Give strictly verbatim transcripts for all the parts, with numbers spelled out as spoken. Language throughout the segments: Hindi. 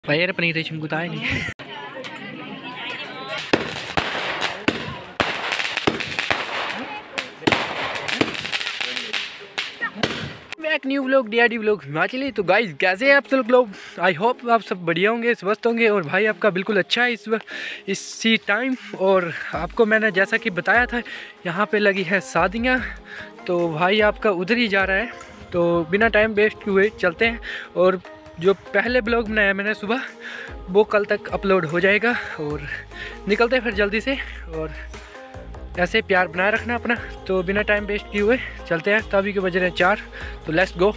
Bayar pernah itu cuma kutai nih. एक new vlog DRD vlog Himachali. तो गाइस कैसे हैं आप सब लोग? आई होप आप सब बढ़िया होंगे, स्वस्थ होंगे और भाई आपका बिल्कुल अच्छा है इस इसी टाइम। और आपको मैंने जैसा कि बताया था यहाँ पे लगी है शादियाँ, तो भाई आपका उधर ही जा रहा है। तो बिना टाइम वेस्ट हुए चलते हैं। और जो पहले ब्लॉग बनाया मैंने सुबह वो कल तक अपलोड हो जाएगा और निकलते हैं फिर जल्दी से। और ऐसे प्यार बनाए रखना अपना। तो बिना टाइम वेस्ट किए हुए चलते हैं। तभी के बज रहे हैं चार, तो लेट्स गो।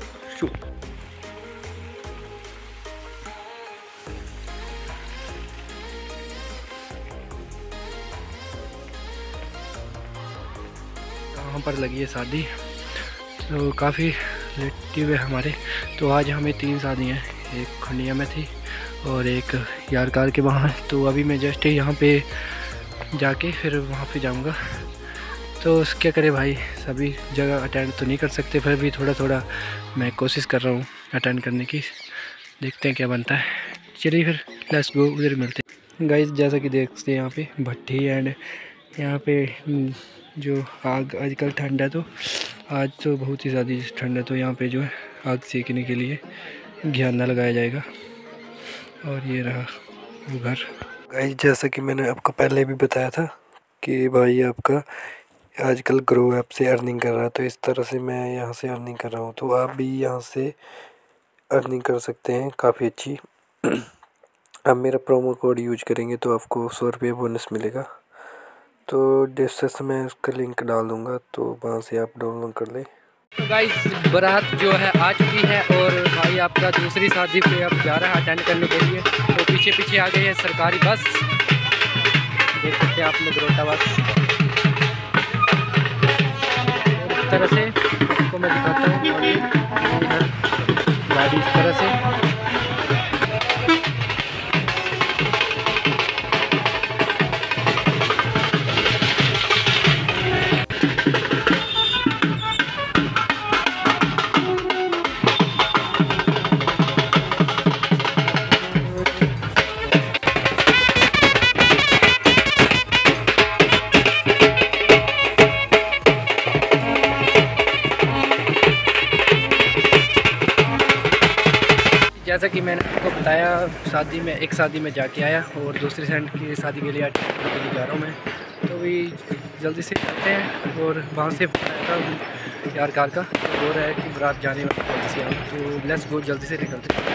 कहाँ पर लगी है शादी, तो काफ़ी रिलेटिव है हमारे। तो आज हमें तीन शादियाँ हैं, एक खंडिया में थी और एक यारकार के वहाँ। तो अभी मैं जस्ट यहाँ पे जाके फिर वहाँ पे जाऊँगा। तो क्या करे भाई, सभी जगह अटेंड तो नहीं कर सकते, फिर भी थोड़ा थोड़ा मैं कोशिश कर रहा हूँ अटेंड करने की। देखते हैं क्या बनता है। चलिए फिर लेट्स गो, उधर मिलते हैं। गाइस जैसा कि देखते हैं यहाँ पे भट्टी एंड यहाँ पे जो आग, आजकल ठंड है तो आज तो बहुत ही ज़्यादा ठंड है, तो यहाँ पे जो है आग सेकने के लिए घियाना लगाया जाएगा। और ये रहा वो घर। गाइस जैसा कि मैंने आपको पहले भी बताया था कि भाई आपका आजकल ग्रो ऐप से अर्निंग कर रहा है, तो इस तरह से मैं यहाँ से अर्निंग कर रहा हूँ। तो आप भी यहाँ से अर्निंग कर सकते हैं काफ़ी अच्छी। आप मेरा प्रोमो कोड यूज करेंगे तो आपको सौ रुपये बोनस मिलेगा। तो डिस्क्रिप्शन में उसका लिंक डाल दूँगा, तो वहाँ से आप डाउनलोड कर लें। तो गाइस बारात जो है आ चुकी है और भाई आपका दूसरी शादी पे अब जा रहा है अटेंड करने के लिए। तो पीछे पीछे आ गई है सरकारी बस, देख सकते हैं आप लोग रोटा बस। इस तरह से आपको मैं दिखाता हूँ गाड़ी इस तरह से। जैसा कि मैंने आपको बताया, शादी में एक शादी में जाके आया और दूसरी फ्रेंड की शादी के लिए अटेंड करने के लिए जा रहा हूँ मैं। तो भी जल्दी से जाते हैं। और वहाँ से यार कार का हो रहा है कि बारात जाने वाली से हम, तो लेट्स गो जल्दी से निकलते हैं।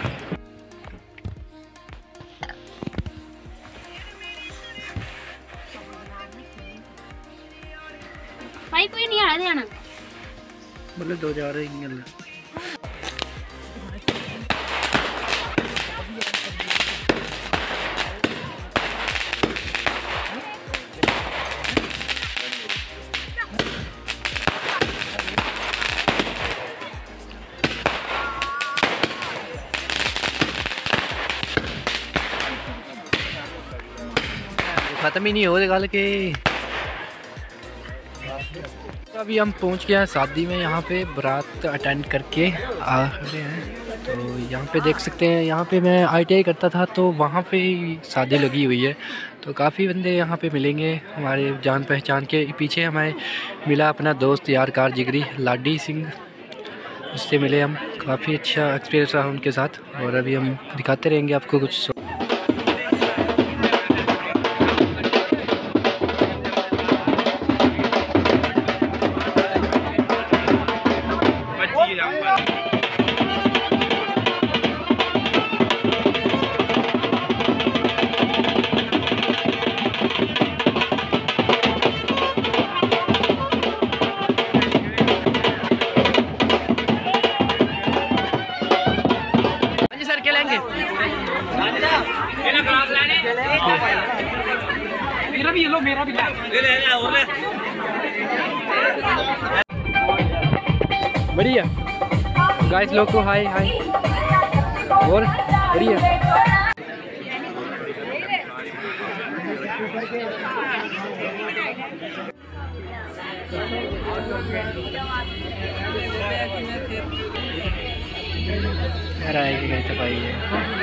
भाई कोई नहीं आ रहा है, मतलब दो जा रहे हैं। खत्म ही नहीं हो गल के। अभी हम पहुंच गए हैं शादी में, यहाँ पे बारात अटेंड करके आ रहे हैं। तो यहाँ पे देख सकते हैं, यहाँ पे मैं आईटीआई करता था तो वहाँ पे शादी लगी हुई है। तो काफ़ी बंदे यहाँ पे मिलेंगे हमारे जान पहचान के। पीछे हमें मिला अपना दोस्त यार कार जिगरी लाडी सिंह, उससे मिले हम। काफ़ी अच्छा एक्सपीरियंस रहा उनके साथ और अभी हम दिखाते रहेंगे आपको कुछ। मेरा भी ये लो, मेरा भी ले ले और ले। बढ़िया गाइस लोग को हाय हाय और बढ़िया। यार आएगी गई तो भाई है।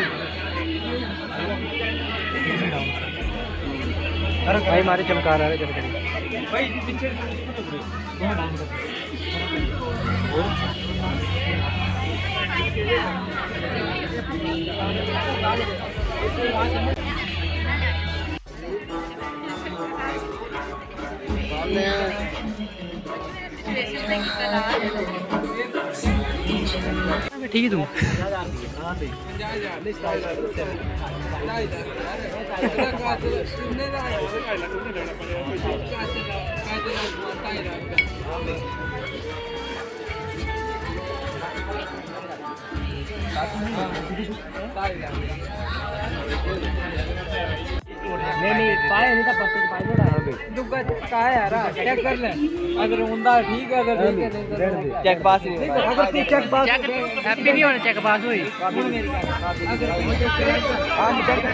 अरे भाई हमारे चमकार आ रहे चल करें भाई पीछे ठीक है तुम नहीं नहीं पाए नहीं था पत्ते पाए नहीं दुग्गा का है यार चेक कर ले अगर होंदा ठीक है अगर ठीक है चेक पास नहीं अगर चेक पास हैप्पी नहीं होना चेक पास हुई अगर हां चेक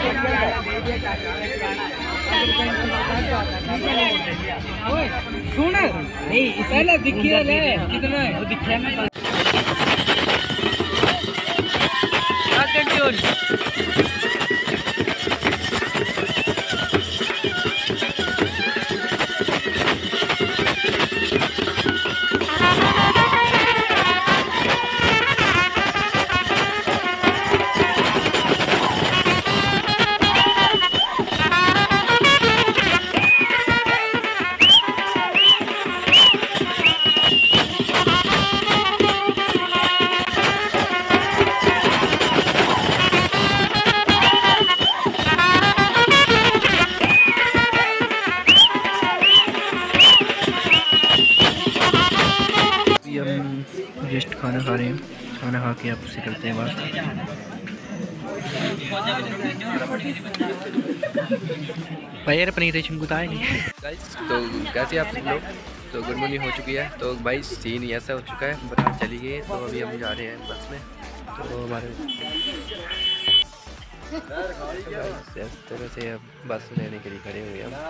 ओए सुन नहीं पहले दिखिए ले कितना है वो दिखा मैं जस्ट खाना खा रहे हैं। खाना खा के आपसे करते हैं बात। भाई यार पनीर चिंगुता है नहीं गाइस। तो कैसे आप सब लोग तो गुड मॉर्निंग हो चुकी है। तो भाई सीन ऐसा हो चुका है बता चली गई। तो अभी हम जा रहे हैं बस में। तो हमारे इस तरह से अब बस लेने के लिए खड़े हुए हैं।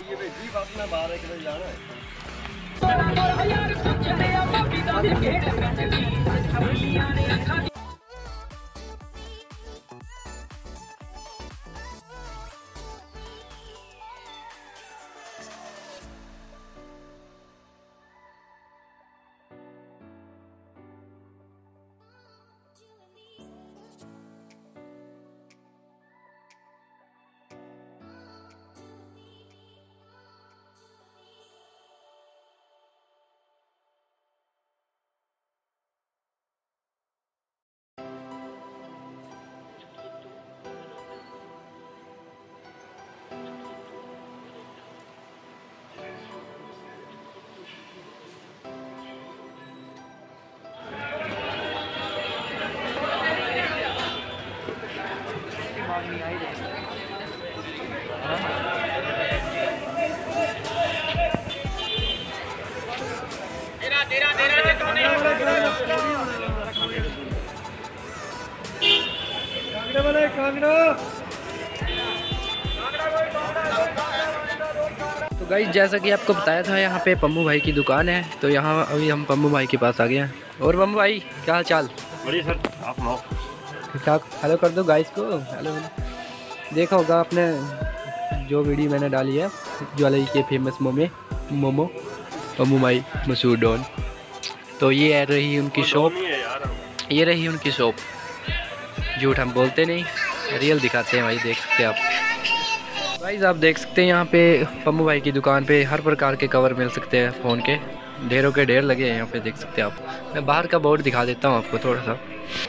तो गाइस जैसा कि आपको बताया था यहाँ पे पम्मू भाई की दुकान है। तो यहाँ अभी हम पम्मू भाई के पास आ गए हैं। और पम्मू भाई क्या हाल चाल? बढ़िया सर, आप सुनाओ। ठीक ठाक। हेलो कर दो गाइस को। हेलो। देखा होगा आपने जो वीडियो मैंने डाली है ज्वालाई के फेमस मोमे मोमो पम्मू भाई मसूर डॉन। तो ये है रही उनकी शॉप। ये रही उनकी शॉप। झूठ हम बोलते नहीं, रियल दिखाते हैं भाई। देख सकते हैं आप भाई आप देख सकते हैं यहाँ पे पम्मू भाई की दुकान पे हर प्रकार के कवर मिल सकते हैं फ़ोन के। ढेरों के ढेर लगे हैं यहाँ पे, देख सकते हैं आप। मैं बाहर का बोर्ड दिखा देता हूँ आपको थोड़ा सा।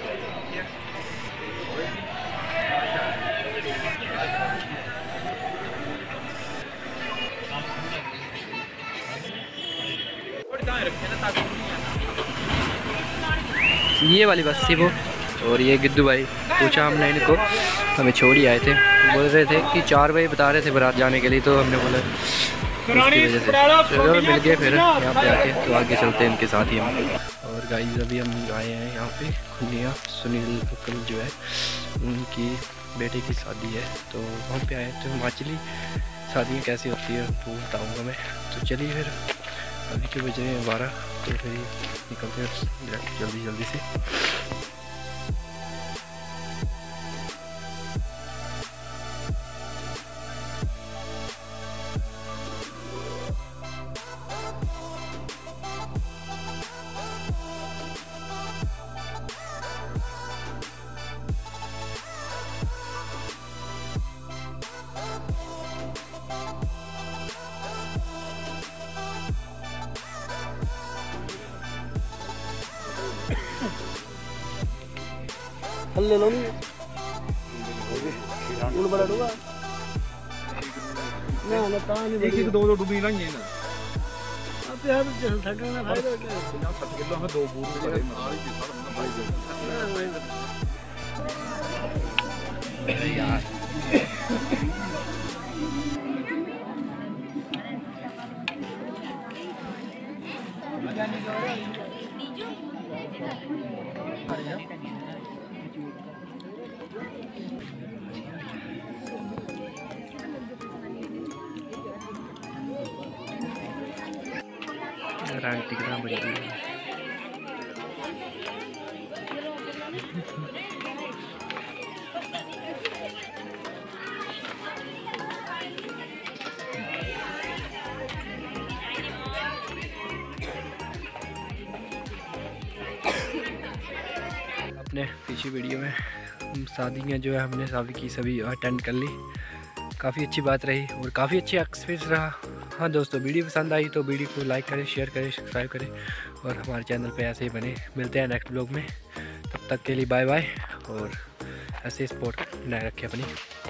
ये वाली बस थी वो। और ये गिद्दू भाई पूछा हमने इनको, हमें छोड़ ही आए थे। बोल रहे थे कि चार बजे बता रहे थे बारात जाने के लिए। तो हमने बोला उसकी वजह से चलो मिल गए फिर यहाँ पे आके। तो आगे चलते हैं इनके साथ ही हम। और गाइस अभी हम आए हैं यहाँ पे खुलिया सुनील उकल जो है उनकी बेटे की शादी है। तो वहाँ पे आए थे। हिमाचली शादियाँ कैसी होती है वो बताऊँगा मैं। तो चलिए फिर अभी के बजे हैं बारह। तो फिर निकलते हैं जल्दी जल्दी से। ले लो नहीं उन बड़ा डूबा ना ना ता नहीं एक एक दो दो डूबी ना ये ना अब यार चल थकना ना फायदा क्या है सात किलो है दो बूट बड़े मारी की सारा भाई यार आंटी कितना बड़ी है। अपने पिछली वीडियो में शादियाँ जो है हमने शादी की सभी अटेंड कर ली, काफ़ी अच्छी बात रही और काफ़ी अच्छी एक्सपीरियंस रहा। हाँ दोस्तों, वीडियो पसंद आई तो वीडियो को लाइक करें, शेयर करें, सब्सक्राइब करें और हमारे चैनल पे ऐसे ही बने। मिलते हैं नेक्स्ट ब्लॉग में, तब तक के लिए बाय बाय और ऐसे सपोर्ट बनाए रखें अपनी।